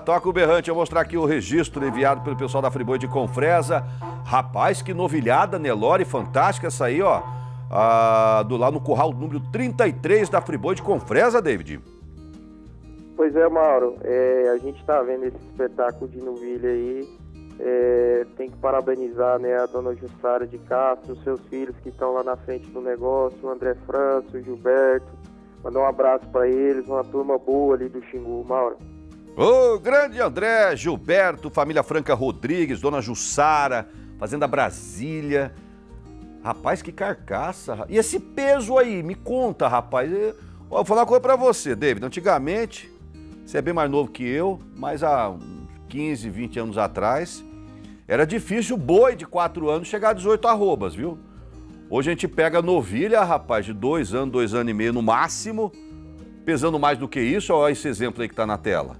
Toca o berrante, eu vou mostrar aqui o registro enviado pelo pessoal da Friboi de Confresa. Rapaz, que novilhada, Nelore, fantástica essa aí, ó. Do lá no curral número 33 da Friboi de Confresa, David. Pois é, Mauro, a gente está vendo esse espetáculo de novilha aí, tem que parabenizar, né, a dona Jussara de Castro, os seus filhos que estão lá na frente do negócio, o André França, o Gilberto, mandar um abraço para eles, uma turma boa ali do Xingu, Mauro. Ô, grande André, Gilberto, família Franca Rodrigues, dona Jussara, Fazenda Brasília. Rapaz, que carcaça. E esse peso aí, me conta, rapaz. Vou falar uma coisa pra você, David. Antigamente, você é bem mais novo que eu, mas há uns 15, 20 anos atrás, era difícil o boi de 4 anos chegar a 18 arrobas, viu? Hoje a gente pega novilha, rapaz, de 2 anos, 2 anos e meio no máximo, pesando mais do que isso. Olha esse exemplo aí que tá na tela.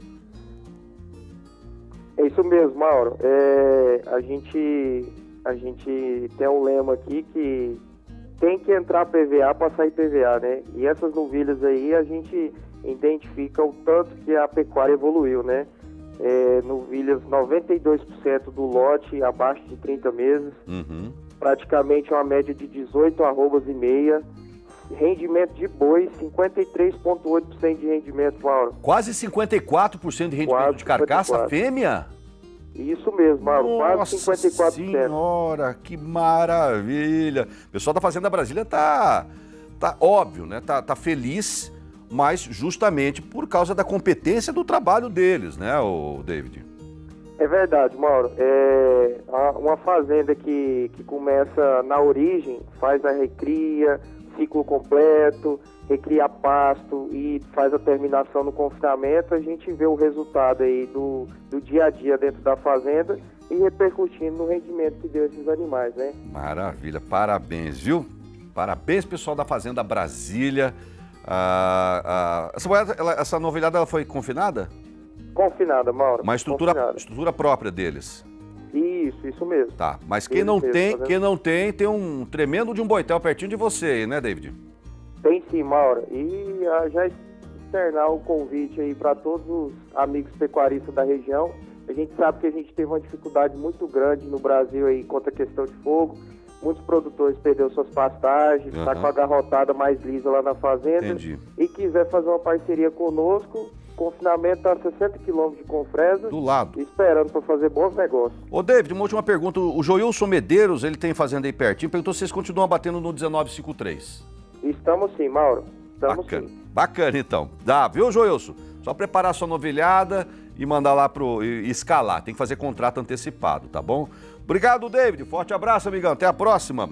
É isso mesmo, Mauro. A gente tem um lema aqui que tem que entrar PVA para sair PVA, né? E essas novilhas aí a gente identifica o tanto que a pecuária evoluiu, né? Novilhas 92% do lote abaixo de 30 meses, praticamente uma média de 18 arrobas e meia, rendimento de boi 53,8% de rendimento, Mauro. Quase 54% de rendimento de carcaça 54. Fêmea? Isso mesmo, Mauro, quase 54%. Nossa senhora, que maravilha. O pessoal da Fazenda Brasília tá óbvio, né? Tá feliz, mas justamente por causa da competência do trabalho deles, né, o David? É verdade, Mauro. Uma fazenda que começa na origem, faz a recria, ciclo completo, recria pasto e faz a terminação no confinamento, a gente vê o resultado aí do dia a dia dentro da fazenda e repercutindo no rendimento que deu esses animais, né? Maravilha, parabéns, viu? Parabéns, pessoal da Fazenda Brasília. Essa novilhada, ela foi confinada? Confinada, Mauro. Uma estrutura própria deles. Isso mesmo. Tá, mas quem não tem um tremendo de um boitel pertinho de você aí, né, David? Tem sim, Mauro. E já externar o convite aí para todos os amigos pecuaristas da região. A gente sabe que a gente teve uma dificuldade muito grande no Brasil aí quanto à questão de fogo. Muitos produtores perderam suas pastagens, tá com a garrotada mais lisa lá na fazenda. Entendi. E quiser fazer uma parceria conosco, confinamento está a 60 quilômetros de Confresa. Do lado. Esperando para fazer bons negócios. Ô, David, uma última pergunta. O Joilson Medeiros, ele tem fazenda aí pertinho, perguntou se vocês continuam batendo no 1953. Estamos sim, Mauro. Estamos bacana. Sim. Bacana, então. Dá, viu, Joilson? Só preparar sua novilhada e mandar lá e escalar. Tem que fazer contrato antecipado, tá bom? Obrigado, David. Forte abraço, amigão. Até a próxima.